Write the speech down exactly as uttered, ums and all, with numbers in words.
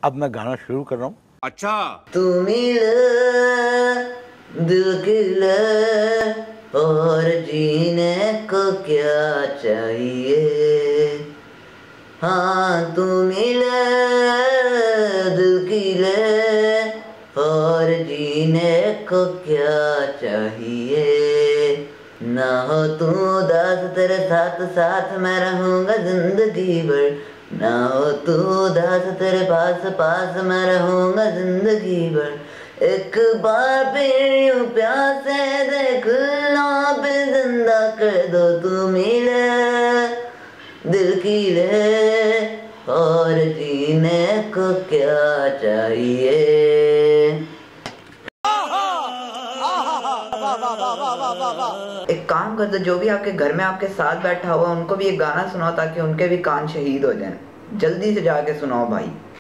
अब मैं गाना शुरू कर रहा हूँ। अच्छा। तू मिले दिल खिले और जीने को क्या चाहिए, हाँ तू मिले दिल खिले और जीने को क्या चाहिए, ना हो तू उदास तेरे साथ साथ मैं रहूँगा जिंदगी भर, ना हो तू उदास तेरे पास पास मैं रहूँगा जिंदगी भर, एक बार फिर यूं प्यार से देख लो पे जिंदा कर दो, तू मिले दिल की ले और जीने को क्या चाहिए। एक काम कर दो, जो भी आपके घर में आपके साथ बैठा हुआ उनको भी एक गाना सुनाओ ताकि उनके भी कान शहीद हो जाएं। जल्दी से जाके सुनाओ भाई।